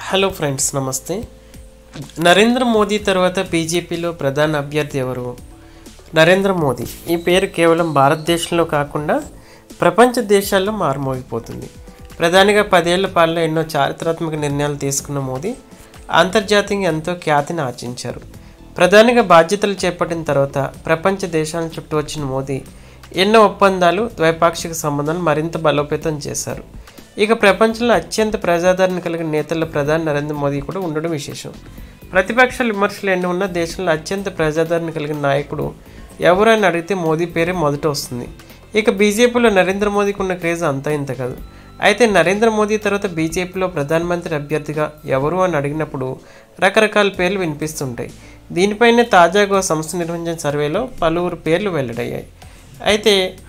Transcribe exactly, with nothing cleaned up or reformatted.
Hello friends, నమస్తే. నరేంద్ర మోదీ తర్వాత బీజేపీలో ప్రధాన అభ్యర్థి ఎవరు? నరేంద్ర మోదీ ఈ పేరు కేవలం భారతదేశంలో కాకుండా ప్రపంచ దేశాల్లో మారుమోగిపోతుంది. ప్రధానిగా పదేళ్ల పాలన ఎన్నో చారిత్రాత్మక నిర్ణయాలు తీసుకున్న మోదీ అంతర్జాతీయంగా ఎంతో ఖ్యాతిని ఆర్జించారు. ప్రధానిగా బాధ్యతలు చేపట్టిన తర్వాత ప్రపంచ దేశాలను చుట్టూ వచ్చిన మోదీ ఎన్నో ఒప్పందాలు, ద్వైపాక్షిక సంబంధాలు మరింత బలోపేతం చేశారు. ఇక ప్రపంచంలో అత్యంత ప్రజాదరణ కలిగిన నేతల్లో ప్రధాని నరేంద్ర మోదీ కూడా ఉండడం విశేషం. ప్రతిపక్షాల విమర్శలు ఎన్ని ఉన్నా దేశంలో అత్యంత ప్రజాదరణ కలిగిన నాయకుడు ఎవరు అని అడిగితే మోదీ పేరే మొదట వస్తుంది. ఇక బీజేపీలో నరేంద్ర మోదీకి ఉన్న క్రేజ్ అంతా ఇంత కాదు. అయితే నరేంద్ర మోదీ తర్వాత బీజేపీలో ప్రధానమంత్రి అభ్యర్థిగా ఎవరు అని అడిగినప్పుడు రకరకాల పేర్లు వినిపిస్తుంటాయి. దీనిపైనే తాజాగా సంస్థ నిర్వహించిన సర్వేలో పలువురు పేర్లు వెల్లడయ్యాయి. అయితే